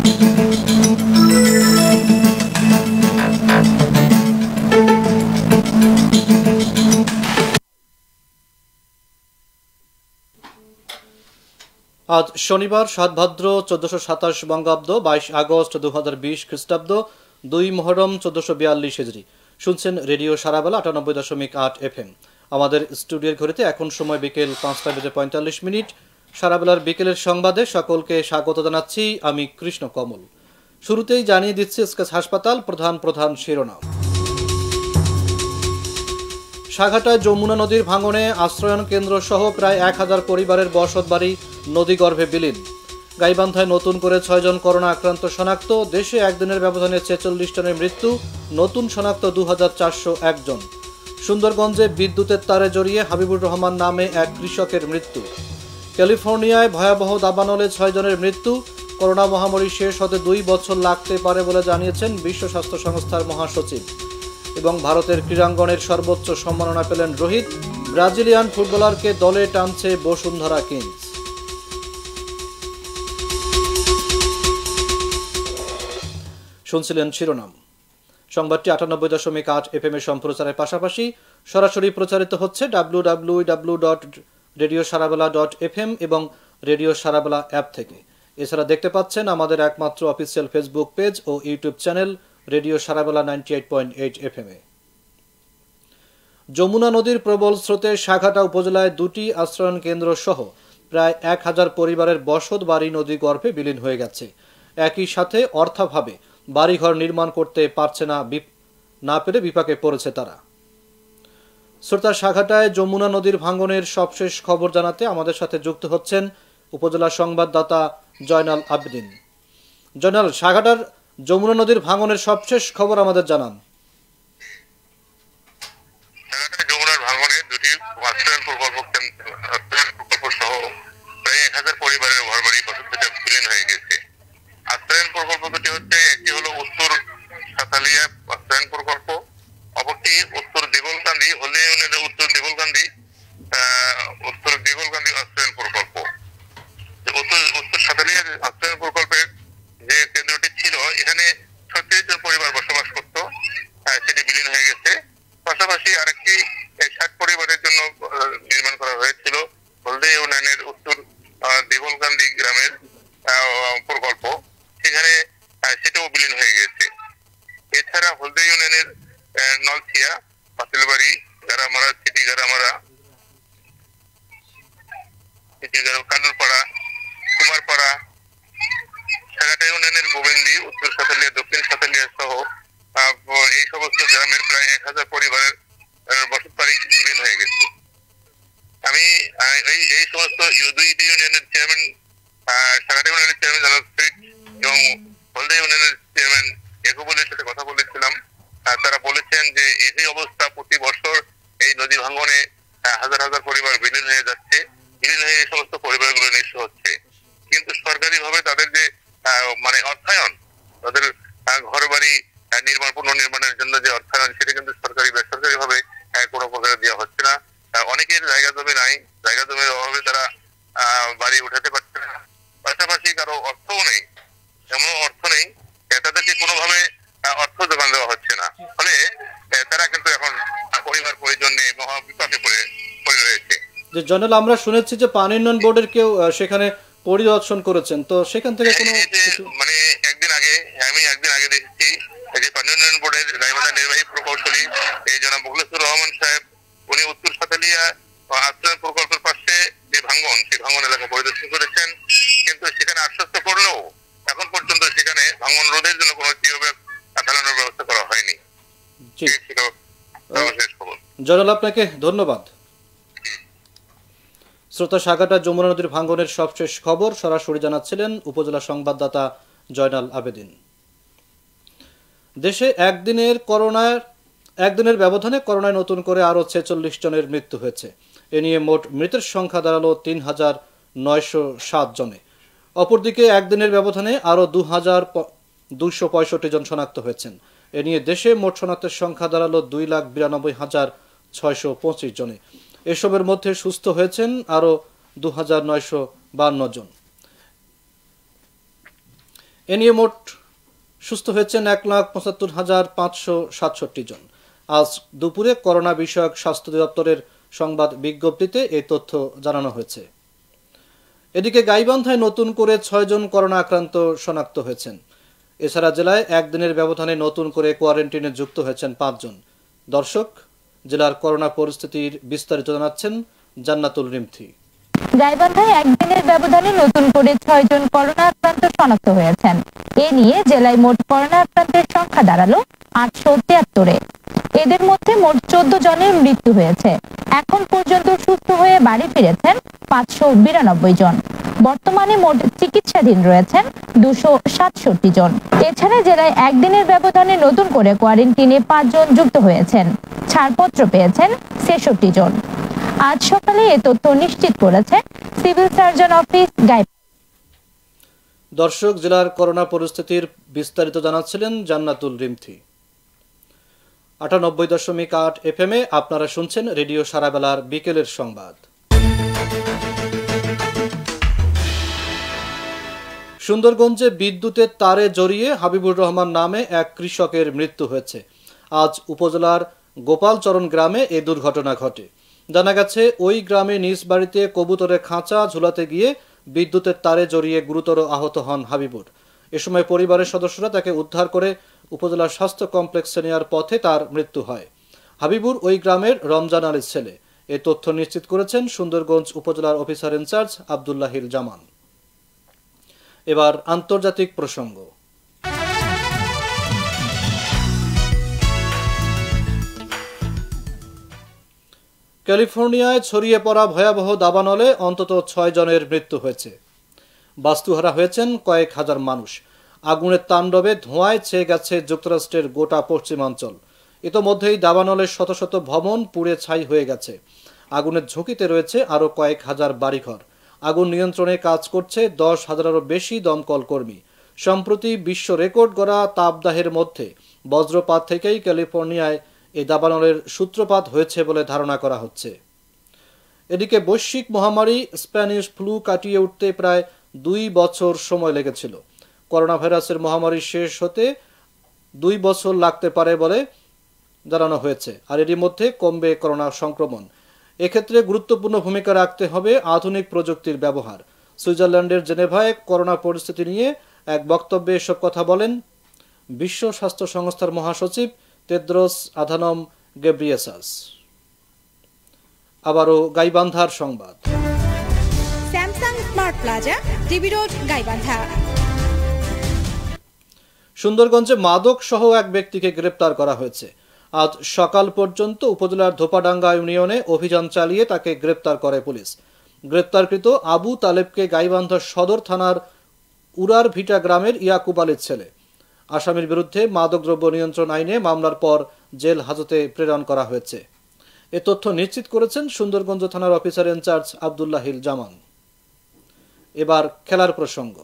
আজ শনিবার ৭ ভাদ্র ১৪২৭ বঙ্গাব্দ ২২ আগস্ট ২০২০ খ্রিস্টাব্দ ২ মুহররম ১৪৪২ হিজরি। শুনছেন রেডিও সারাবেলা ৯৮.৮ FM। আমাদের স্টুডিওর ঘড়িতে এখন সময় বিকেল ৫টা বেজে ৪৫ মিনিট। সারাবেলার বিকেলের সংবাদে সকলকে স্বাগত জানাচ্ছি আমি কৃষ্ণ কমল। শুরুতেই জানিয়ে দিচ্ছি স্কেচ হাসপাতাল প্রধান শিরোনাম। সাঘাটায় যমুনা নদীর ভাঙনে আশ্রয়ন কেন্দ্র সহ প্রায় ১,০০০ পরিবারের বসতবাড়ি নদীগর্ভে বিলীন। গাইবান্ধায় নতুন করে ৬ জন করোনা আক্রান্ত শনাক্ত। দেশে একদিনের ব্যবধানে ৪৬ জনের মৃত্যু, নতুন শনাক্ত ২,৪০১ জন। সুন্দরগঞ্জে বিদ্যুতের তারে জড়িয়ে হাবিবুর রহমান নামে এক কৃষকের মৃত্যু। ক্যালিফোর্নিয়ায় ভয়াবহ দাবানলে ৬ জনের মৃত্যু। করোনা মহামারী শেষ হতে ২ বছর লাগতে পারে বলে জানিয়েছেন বিশ্ব স্বাস্থ্য সংস্থার মহাসচিব। এবং ভারতের ক্রীড়াঙ্গনের সর্বোচ্চ সম্মাননা পেলেন রোহিত। ব্রাজিলিয়ান ফুটবলারকে দলে টানছে বসুন্ধরা কিংস। শুনছিলেন শিরোনাম। সংবাদটি ৯৮.৮ FM এর সম্প্রচারের পাশাপাশি সরাসরি প্রচারিত হচ্ছে www.radiosarabela.fm এবং রেডিও সারাবেলা অ্যাপ থেকে। এছাড়া দেখতে পাচ্ছেন আমাদের একমাত্র অফিসিয়াল ফেসবুক পেজ ও ইউটিউব চ্যানেল রেডিও সারাবেলা ৯৮.৮ FM এ। যমুনা নদীর প্রবল স্রোতে সাঘাটা উপজেলায় ২টি আশ্রয়ন কেন্দ্র সহ প্রায় ১,০০০ পরিবারের বসত বাড়ি নদী গর্ভে বিলীন হয়ে গেছে। একই সাথে অর্থাভাবে বাড়িঘর নির্মাণ করতে পারছে না পেরে বিপাকে পড়েছে তারা। শ্রোতা, সাঘাটায় যমুনা নদীর ভাঙনের সবশেষ খবর জানাতে আমাদের সাথে যুক্ত হচ্ছেন উপজেলা সংবাদদাতা জয়নাল আবেদিন। জয়নাল, সাঘাটার যমুনা নদীর ভাঙনের সবশেষ খবর আমাদের জানান। যমুনার ভাঙনে দুটি আশ্রয়ন প্রকল্প সহ প্রায় ১,০০০ পরিবারের ঘরবাড়ি বসতভিটা বিলীন হয়ে গেছে। আশ্রয়ন প্রকল্প দুটি হচ্ছে, একটি হলো উত্তর সাতালিয়া আশ্রয়ন প্রকল্প, অপরটি উত্তর দেগলকান্দি হলদিয়া ইউনিয়নের উত্তর দেগলকান্দি আশ্রয়ন প্রকল্প। উত্তর সাতালিয়া আশ্রয়ন প্রকল্পের যে কেন্দ্রটি ছিল, এখানে ৩৬ জন পরিবার বসবাস করত, সেটি বিলীন হয়ে গেছে। পাশাপাশি আরেকটি ৬০ পরিবারের জন্য নির্মাণ করা হয়েছিল হলদিয়া ইউনিয়নের উত্তর দেগলকান্দি গ্রামের প্রকল্প, সেখানে সেটাও বিলীন হয়ে গেছে। এছাড়া হলদিয়া ইউনিয়নের নলছিয়া, পাতিলবাড়ি, গারামারা, কানুরপাড়া, কুমারপাড়া, সাঘাটা ইউনিয়নের গোবিন্দি, উত্তর সাতালিয়া, দক্ষিণ সাতালিয়া সহ এই সমস্ত গ্রামের প্রায় ১,০০০ পরিবারের বসতবাড়ি বিলীন হয়ে গেছে। আমি এই সমস্ত দুইটি ইউনিয়নের চেয়ারম্যান, সাঘাটা ইউনিয়নের চেয়ারম্যান জানাল এবং হলদিয়া ইউনিয়নের চেয়ারম্যান একুবুলের সাথে কথা বলেছিলাম। তারা বলেছেন যে এই অবস্থা প্রতি বছর এই নদী ভাঙনে হাজার হাজার পরিবার বিলীন হয়ে যাচ্ছে, বিলীন হয়ে এই সমস্ত পরিবারগুলো নিঃস্ব হচ্ছে। কিন্তু সরকারি ভাবে তাদের যে অর্থায়ন, তাদের ঘর বাড়ি পুনর্নির্মাণের জন্য যে অর্থায়ন, সেটা কিন্তু সরকারি বেসরকারি ভাবে কোনো প্রকারে দেওয়া হচ্ছে না। অনেকের জায়গা জমি নাই, জায়গা জমির অভাবে তারা বাড়ি উঠাতে পারছে না। পাশাপাশি কারো অর্থও নেই, এমন অর্থ নেই, তাদেরকে কোনোভাবে অর্থ যোগান দেওয়া হচ্ছে না। ফলে তারা কিন্তু এখন পরিবার পরিজন নিয়ে মহা বিপাকে পড়ে রয়েছে। জয়নাল, আমরা শুনেছি যে পানি উন্নয়ন বোর্ডের কেউ সেখানে পরিদর্শন করেছেন, তো সেখান থেকে কোনো একদিন আগে দেখেছি যে পানি উন্নয়ন বোর্ডের গাইবান্ধা নির্বাহী প্রকৌশলী এই জনাব মুখলেসুর রহমান সাহেব, উনি উত্তর সাতালিয়া আশ্রয় প্রকল্পের পাশে যে ভাঙন, সেই ভাঙন এলাকা পরিদর্শন করেছেন, কিন্তু সেখানে আশ্বস্ত করলেও এখন পর্যন্ত সেখানে ভাঙন রোধের জন্য কোনো জিওব্যাগ ফেলানোর ব্যবস্থা করা হয়নি। জয়নাল, আপনাকে ধন্যবাদ। শ্রোতা, সাঘাটা যমুনা নদীর ভাঙনের সবশেষ খবর সরাসরি জানাচ্ছিলেন উপজেলা সংবাদদাতা জয়নাল আবেদিন। দেশে একদিনের ব্যবধানে করোনায় নতুন করে আরও ৪৬ জনের মৃত্যু হয়েছে। এ নিয়ে মোট মৃতের সংখ্যা দাঁড়ালো ৩,৯০৭ জনে। অপরদিকে একদিনের ব্যবধানে আরও ২,২৬৫ জন শনাক্ত হয়েছেন। এ নিয়ে দেশে মোট শনাক্তের সংখ্যা দাঁড়ালো ২,৯২,৬২৫ জনে। এসবের মধ্যে সুস্থ হয়েছেন আরও ২,৯৫২ জন। এ নিয়ে মোট সুস্থ হয়েছেন 1,75,567 জন। আজ দুপুরে করোনা বিষয়ক স্বাস্থ্য অধিদপ্তরের সংবাদ বিজ্ঞপ্তিতে এই তথ্য জানানো হয়েছে। এদিকে গাইবান্ধায় নতুন করে 6 জন করোনা আক্রান্ত শনাক্ত হয়েছেন। এছাড়া জেলায় একদিনের ব্যবধানে নতুন করে কোয়ারেন্টিনে যুক্ত হয়েছেন 5 জন। দর্শক, জেলার করোনা পরিস্থিতির বিস্তারিত জানাচ্ছেন জান্নাতুল রিমথি। গাইবান্ধায় একদিনের ব্যবধানে নতুন করে 6 জন করোনা আক্রান্ত শনাক্ত হয়েছেন। এ নিয়ে জেলায় মোট করোনা আক্রান্তের সংখ্যা দাঁড়ালো 873-এ। এদের মধ্যে মোট 14 জনের মৃত্যু হয়েছে। এখন পর্যন্ত সুস্থ হয়ে বাড়ি ফিরেছেন 592 জন। বর্তমানে মোট চিকিৎসাধীন রয়েছেন 267 জন। এছাড়া জেলায় একদিনের ব্যবধানে নতুন করে কোয়ারেন্টিনে 5 জন যুক্ত হয়েছেন। ছাড়পত্র পেয়েছেন 66 জন। আজ সকালে এ তথ্য নিশ্চিত করেছে সিভিল সার্জন অফিস গাইবান্ধা। দর্শক, জেলার করোনা পরিস্থিতির বিস্তারিত জানাচ্ছিলেন জান্নাতুল রিমথি। 98.8 FM-এ আপনারা শুনছেন রেডিও সারাবেলার বিকেলের সংবাদ। সুন্দরগঞ্জে বিদ্যুতের তারে জড়িয়ে হাবিবুর রহমান নামে এক কৃষকের মৃত্যু হয়েছে। আজ উপজেলার গোপালচরণ গ্রামে এ দুর্ঘটনা ঘটে। জানা গেছে, ওই গ্রামে নিজ বাড়িতে কবুতরের খাঁচা ঝুলাতে গিয়ে বিদ্যুতের তারে জড়িয়ে গুরুতর আহত হন হাবিবুর। এ সময় পরিবারের সদস্যরা তাকে উদ্ধার করে উপজেলা স্বাস্থ্য কমপ্লেক্সে নেওয়ার পথে তার মৃত্যু হয়। হাবিবুর ওই গ্রামের রমজান আলীর ছেলে। এ তথ্য নিশ্চিত করেছেন সুন্দরগঞ্জ উপজেলার অফিসার ইনচার্জ আব্দুল্লাহিল জামান। এবার আন্তর্জাতিক প্রসঙ্গ। ক্যালিফোর্নিয়ায় ছড়িয়ে পড়া ভয়াবহ দাবানলে অন্তত 6 জনের মৃত্যু হয়েছে। বাস্তুহারা হয়েছেন কয়েক হাজার মানুষ। আগুনের তাণ্ডবে ধোঁয়ায় ছেয়ে গেছে যুক্তরাষ্ট্রের গোটা পশ্চিমাঞ্চল। ইতোমধ্যেই দাবানলের শত শত ভবন পুড়ে ছাই হয়ে গেছে। আগুনের ঝুঁকিতে রয়েছে আরও কয়েক হাজার বাড়িঘর। আগুন নিয়ন্ত্রণে কাজ করছে 10,000-এরও বেশি দমকল কর্মী। সম্প্রতি বিশ্ব রেকর্ড গড়া তাপদাহের মধ্যে বজ্রপাত থেকেই ক্যালিফোর্নিয়ায় এই দাবানলের সূত্রপাত হয়েছে বলে ধারণা করা হচ্ছে। এদিকে বৈশ্বিক মহামারী স্প্যানিশ ফ্লু কাটিয়ে উঠতে প্রায় 2 বছর সময় লেগেছিল। করোনা ভাইরাসের মহামারী শেষ হতে 2 বছর লাগতে পারে বলে জানানো হয়েছে। আর এরই মধ্যে কমবে করোনা সংক্রমণ। এক্ষেত্রে গুরুত্বপূর্ণ ভূমিকা রাখতে হবে আধুনিক প্রযুক্তির ব্যবহার। সুইজারল্যান্ডের জেনেভায় করোনা পরিস্থিতি নিয়ে এক বক্তব্যে এসব কথা বলেন বিশ্ব স্বাস্থ্য সংস্থার মহাসচিব তেদ্রোস আধানম গেব্রিয়েসাস। আবারও গাইবান্ধার সংবাদ। Samsung smart plaza, TB road, Gaibandha. সুন্দরগঞ্জে মাদক সহ এক ব্যক্তিকে গ্রেপ্তার করা হয়েছে। আজ সকাল পর্যন্ত উপজেলার ধোপাডাঙ্গা ইউনিয়নে অভিযান চালিয়ে তাকে গ্রেপ্তার করে পুলিশ। গ্রেপ্তারকৃত আবু তালেবকে গাইবান্ধা সদর থানার উড়ার ভিটা গ্রামের ইয়াকুব আলীর ছেলে। আসামির বিরুদ্ধে মাদকদ্রব্য নিয়ন্ত্রণ আইনে মামলার পর জেল হাজতে প্রেরণ করা হয়েছে। এ তথ্য নিশ্চিত করেছেন সুন্দরগঞ্জ থানার অফিসার ইনচার্জ আব্দুল্লাহিল জামান। এবার খেলার প্রসঙ্গ।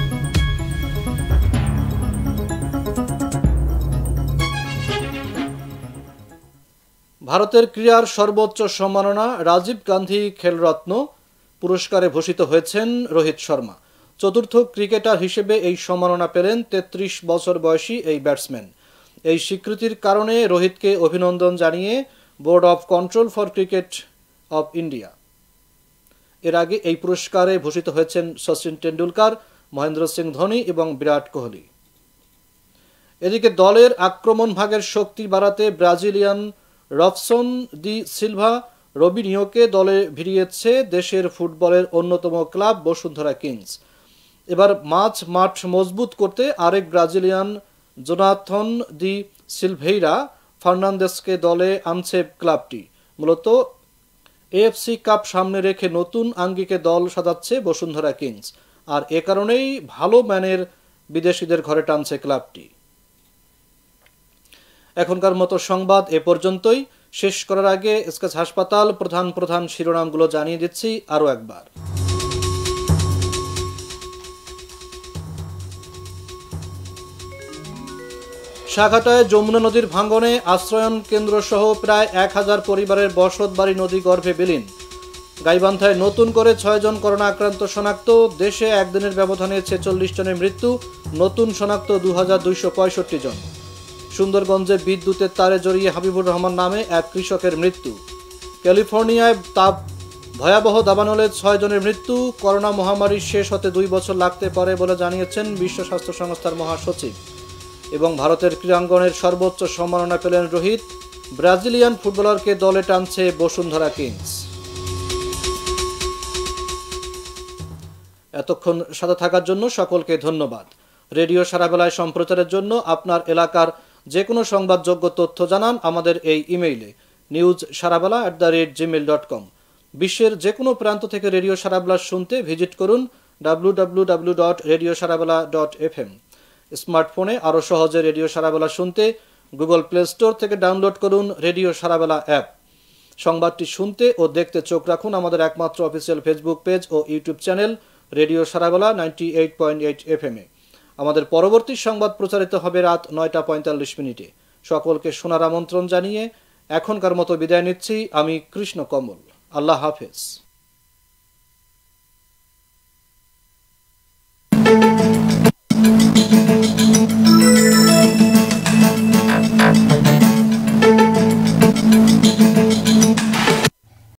ভারতের ক্রীড়ার সর্বোচ্চ সম্মাননা রাজীব গান্ধী খেলরত্ন পুরস্কারে ভূষিত হয়েছেন রোহিত শর্মা। চতুর্থ ক্রিকেটার হিসেবে এই সম্মাননা পেলেন 33 বছর বয়সী এই ব্যাটসম্যান। এই স্বীকৃতির কারণে রোহিতকে অভিনন্দন জানিয়ে board of control for cricket of India. এর আগে এই পুরস্কারে ভূষিত হয়েছেন সচিন টেন্ডুলকার, মহেন্দ্র সিং ধোনি এবং বিরাট কোহলি। এদিকে দলের আক্রমণ ভাগের শক্তি বাড়াতে ব্রাজিলিয়ান রবসন ডি সিলভা রবিনিয়োকে দলে ভিড়িয়েছে দেশের ফুটবলের অন্যতম ক্লাব বসুন্ধরা কিংস। এবার মাঠ মজবুত করতে আরেক ব্রাজিলিয়ান জোনাথন ডি সিলভেইরা ফার্নান্দেসকে দলে আনছে ক্লাবটি। মূলত এএফসি কাপ সামনে রেখে নতুন আঙ্গিকে দল সাজাচ্ছে বসুন্ধরা কিংস। আর এ কারণেই ভালো ম্যানের বিদেশিদের ঘরে টানছে ক্লাবটি। এখনকার মতো সংবাদ এ পর্যন্তই। শেষ করার আগে স্কেচ হাসপাতাল প্রধান শিরোনামগুলো জানিয়ে দিচ্ছি আরও একবার। সাঘাটায় যমুনা নদীর ভাঙ্গনে আশ্রয়ন কেন্দ্র সহ প্রায় 1000 পরিবারের বসতবাড়ি নদীগর্ভে বিলীন। গাইবান্ধায় নতুন করে 6 জন করোনা আক্রান্ত শনাক্ত, দেশে একদিনের ব্যবধানে 46 জনের মৃত্যু, নতুন শনাক্ত 2265 জন। সুন্দরগঞ্জে বিদ্যুতের তারে জড়িয়ে হাবিবুর রহমান নামে এক কৃষকের মৃত্যু। ক্যালিফোর্নিয়ায় তাপ ভয়াবহ দাবানলে 6 জনের মৃত্যু, করোনা মহামারী শেষ হতে 2 বছর লাগতে পারে বলে জানিয়েছেন বিশ্ব স্বাস্থ্য সংস্থার মহাসচিব। এবং ভারতের ক্রীড়াঙ্গনের সর্বোচ্চ সম্মাননা পেলেন রোহিত, ব্রাজিলিয়ান ফুটবলারকে দলে টানছে বসুন্ধরা কিংস। এতক্ষণ সাথে থাকার জন্য সকলকে ধন্যবাদ। রেডিও সারাবেলায় সম্প্রচারের জন্য আপনার এলাকার যে কোনো সংবাদযোগ্য তথ্য জানান আমাদের এই ইমেইলে newssarabala@gmail.com। বিশ্বের যে কোনো প্রান্ত থেকে রেডিও সারাবেলা শুনতে ভিজিট করুন www.radiosarabala.fm। স্মার্টফোনে আরও সহজে রেডিও সারাবেলা শুনতে গুগল প্লে স্টোর থেকে ডাউনলোড করুন রেডিও সারাবেলা অ্যাপ। সংবাদটি শুনতে ও দেখতে চোখ রাখুন আমাদের একমাত্র অফিসিয়াল ফেসবুক পেজ ও ইউটিউব চ্যানেল রেডিও সারাবেলা 98.8 FM-এ। আমাদের পরবর্তী সংবাদ প্রচারিত হবে রাত 9:45 সকলকে শোনার আমন্ত্রণ জানিয়ে এখনকার মতো বিদায় নিচ্ছি আমি কৃষ্ণ কমল। আল্লাহ হাফেজ।